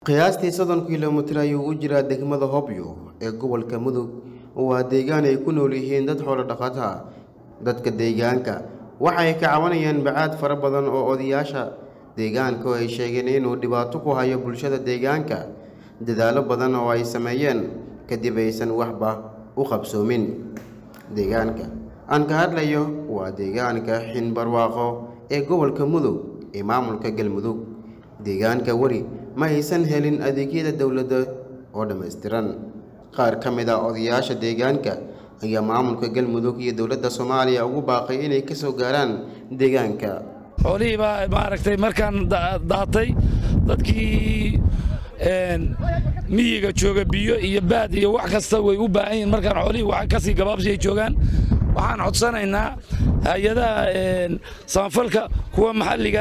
qiyaastii 30 kiiloomitir ayuu u jiraa degmada Hobyo ee gobolka Mudug oo waa deegaan ay ku nool yihiin dad xoolo dhaqato ah. Dadka deegaanka waxay ka caawinayaan bacaad fara badan oo odayaasha deegaanka ay sheegeen inuu dhibaato ku hayo bulshada deegaanka. Dadaalo badan oo ay sameeyeen kadib aysan waxba u qabsoomin. Deegaanka aan ka hadlayo waa deegaanka Xinbarwaaqo ee gobolka Mudug ee maamulka Galmudug. deegaanka wari ma aysan helin adeegyada dawladda oo dhameystiran. qaar ka mid ah odayaasha deegaanka ayaa maamulka Galmudug iyo dawladda Soomaaliya ugu baaqay inay ka soo gaaraan deegaanka. xoolihii baa maaragtay markaan daatay dadkii miyiga jooga biyo iyo baad iyo wax kasta way u baahan yihiin markaan xoolihii waxa ka sii gabaabsi ay joogaan. waxaan codsanaynaa hay'adaha samafalka kuwa maxalliga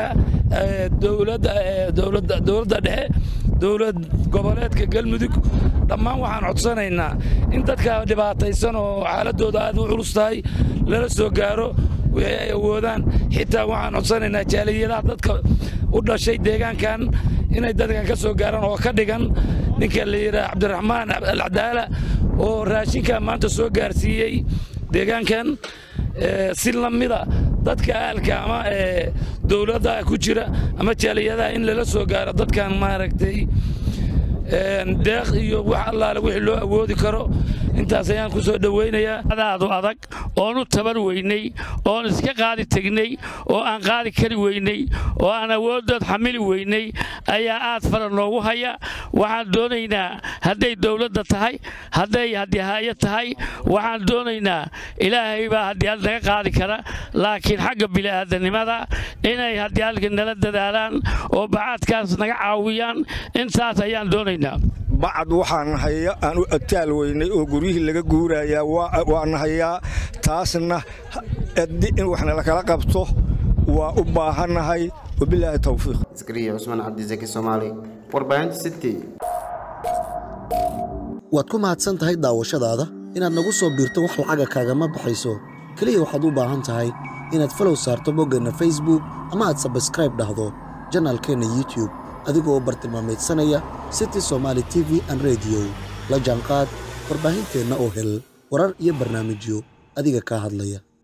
dawladda dhexe dawlad goboleedka Galmudug dhammaan waxaan codsanaynaa in dadka dhibaataysan oo xaaladooda aad u culus tahay lala soo gaaro wixii ay awoodaan. xitaa waxaan codsanaynaa jaaliyadaha dadka u dhashay deegaankan inay dadkan ka soo gaaraan oo ka dhigan ninka la yiraahdo Cabdiraxmaan Al-Cadaala oo raashinka maanta soo gaarsiiyay deegaankan si lamida dadka aalka ama dawladda ku jira ama jaaliyadaha in lala soo gaaro dadkan maaragtay deeq iyo wax allaale wixii loo awoodi karo. intaas ayaan ku soo dhaweynayaa adaadu adag oo nu tabar weynay oo iska qaadi tagnay oo aan qaadi kari weynay oo aan awoodad xamili weynay ayaa aad fara noogu haya. waxaan doonaynaa hadday dawladda tahay hadday hay'ad tahay waxaan doonaynaa ilaahay baa haddii naga qaadi kara laakiin xagga bini'aadanimada inay haddii halka nala dadaalaan oo bacaadkaas naga caawiyaan. intaas ayaan doonaynaa. bacad waxaan hayaa aan u agtaal weynay oo guryihii laga guurayaa waan hayaa taasna in wax la kala qabto waa u baahanahay. wabilaahi tawfiiq. Iskariya Usman Cabdi Zaki Soomaali warbaahinta City. waad ku mahadsan tahay daawashadaada inaad nagu soo biirto wax lacaga kaagama baxayso. kaliya waxaad u baahan tahay inaad follow saarto boggana Facebook ama aad subscribe dhahdo channelkeena YouTube adigoo bartilmaameedsanaya City Somali TV and Radio. la jaanqaad warbaahinteena oo hel warar iyo barnaamijyo adiga ka hadlaya.